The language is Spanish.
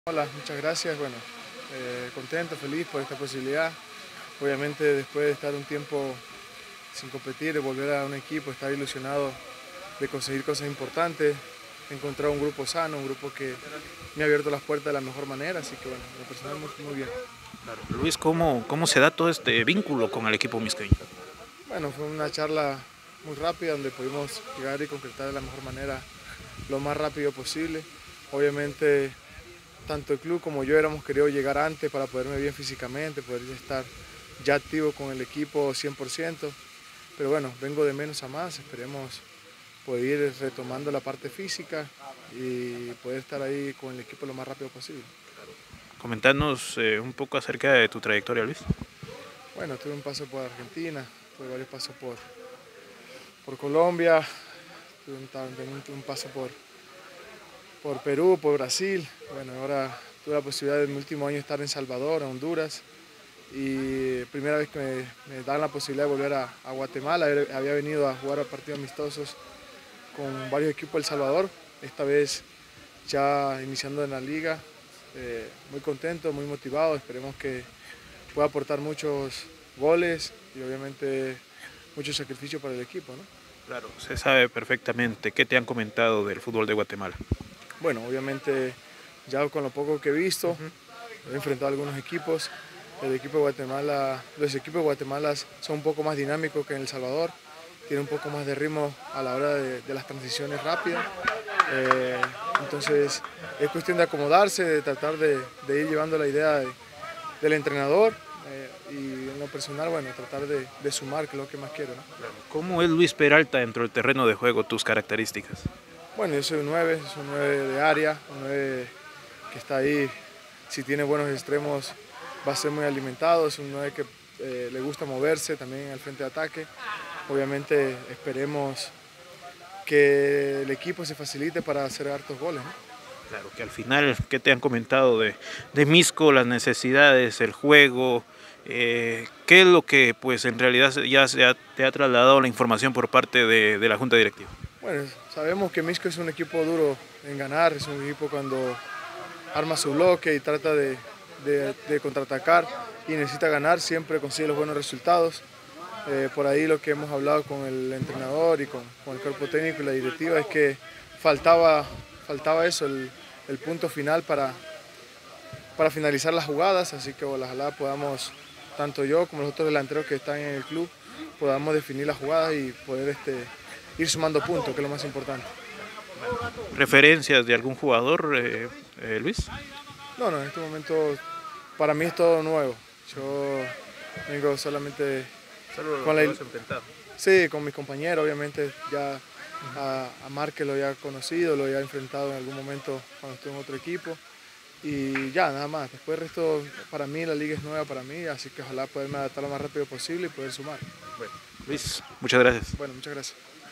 Hola, muchas gracias. Bueno, contento, feliz por esta posibilidad. Obviamente después de estar un tiempo sin competir, de volver a un equipo, estar ilusionado de conseguir cosas importantes, encontrar un grupo sano, un grupo que me ha abierto las puertas de la mejor manera, así que bueno, lo personal muy bien. Claro. Luis, ¿cómo se da todo este vínculo con el equipo misqueño? Bueno, fue una charla muy rápida donde pudimos llegar y concretar de la mejor manera lo más rápido posible. Obviamente tanto el club como yo éramos querido llegar antes para poderme bien físicamente, poder estar ya activo con el equipo 100%, pero bueno, vengo de menos a más, esperemos poder ir retomando la parte física y poder estar ahí con el equipo lo más rápido posible. Comentanos un poco acerca de tu trayectoria, Luis. Bueno, tuve un paso por Argentina, tuve varios pasos por Colombia, tuve un paso por Perú, por Brasil. Bueno, ahora tuve la posibilidad de mi último año estar en Salvador, en Honduras, y primera vez que me dan la posibilidad de volver a Guatemala. Había venido a jugar a partidos amistosos con varios equipos de El Salvador, esta vez ya iniciando en la liga. Muy contento, muy motivado, esperemos que pueda aportar muchos goles y obviamente mucho sacrificio para el equipo, ¿no? Claro, se sabe perfectamente. ¿Qué te han comentado del fútbol de Guatemala? Bueno, obviamente ya con lo poco que he visto, he enfrentado a algunos equipos. El equipo de Guatemala, los equipos de Guatemala son un poco más dinámicos que en El Salvador, tienen un poco más de ritmo a la hora de las transiciones rápidas. Entonces es cuestión de acomodarse, de tratar de ir llevando la idea del entrenador y en lo personal, bueno, tratar de sumar, que es lo que más quiero, ¿no? ¿Cómo es Luis Peralta dentro del terreno de juego, tus características? Bueno, yo soy un 9 de área, un 9 que está ahí. Si tiene buenos extremos va a ser muy alimentado, es un 9 que le gusta moverse también al frente de ataque. Obviamente esperemos que el equipo se facilite para hacer hartos goles, ¿no? Claro, que al final, ¿qué te han comentado de Misco, las necesidades, el juego? ¿Qué es lo que pues en realidad te ha trasladado la información por parte de la Junta Directiva? Bueno, sabemos que Misco es un equipo duro en ganar, es un equipo cuando arma su bloque y trata de contraatacar y necesita ganar, siempre consigue los buenos resultados. Por ahí lo que hemos hablado con el entrenador y con el cuerpo técnico y la directiva es que faltaba eso, el punto final para finalizar las jugadas, así que ojalá podamos, tanto yo como los otros delanteros que están en el club, podamos definir las jugadas y poder ir sumando puntos, que es lo más importante. ¿Referencias de algún jugador, Luis? No, en este momento para mí es todo nuevo. Yo vengo solamente Solo con lo la, has enfrentado. sí, con mis compañeros, obviamente ya a Márquez lo había conocido, lo había enfrentado en algún momento cuando estuve en otro equipo y ya, nada más. Después el resto, para mí la liga es nueva para mí, así que ojalá poderme adaptar lo más rápido posible y poder sumar. Bueno, Luis, muchas gracias. Bueno, muchas gracias.